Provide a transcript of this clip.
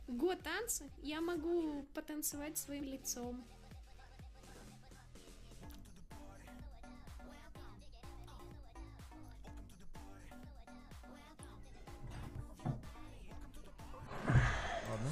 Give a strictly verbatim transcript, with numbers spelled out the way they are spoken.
Го танцы я могу потанцевать своим лицом. Ладно.